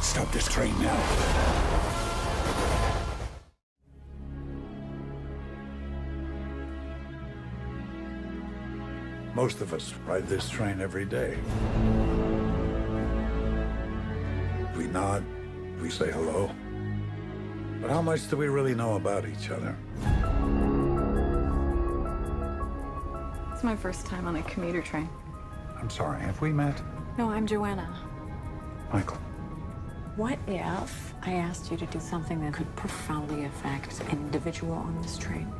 Stop this train now. Most of us ride this train every day. We nod, we say hello. But how much do we really know about each other? It's my first time on a commuter train. I'm sorry, have we met? No, I'm Joanna. Michael. What if I asked you to do something that could profoundly affect an individual on this train?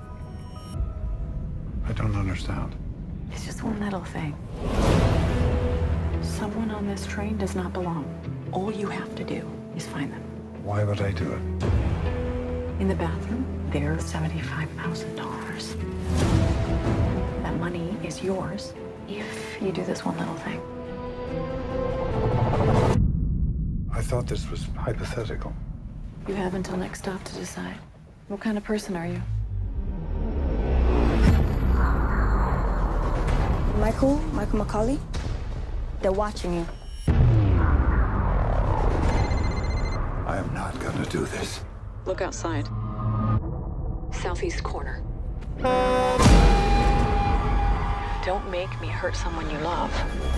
I don't understand. It's just one little thing. Someone on this train does not belong. All you have to do is find them. Why would I do it? In the bathroom, there's $75,000. That money is yours if you do this one little thing. I thought this was hypothetical. You have until next stop to decide. What kind of person are you? Michael McCauley, they're watching you. I am not gonna do this. Look outside. Southeast corner. Don't make me hurt someone you love.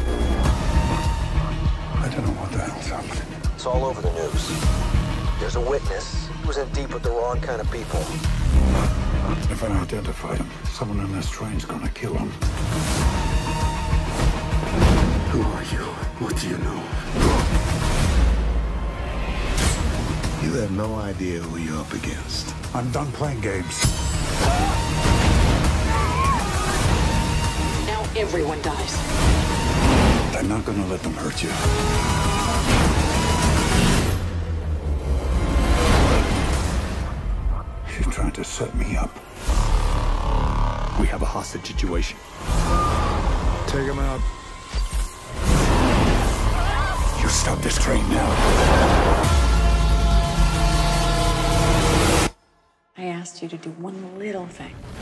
I don't know what the hell's happening. It's all over the news. There's a witness who was in deep with the wrong kind of people. If I identify him, someone in this train's gonna kill him. Who are you? What do you know? You have no idea who you're up against. I'm done playing games. Now everyone dies. I'm not gonna let them hurt you. You're trying to set me up. We have a hostage situation. Take him out. You stop this train now. I asked you to do one little thing.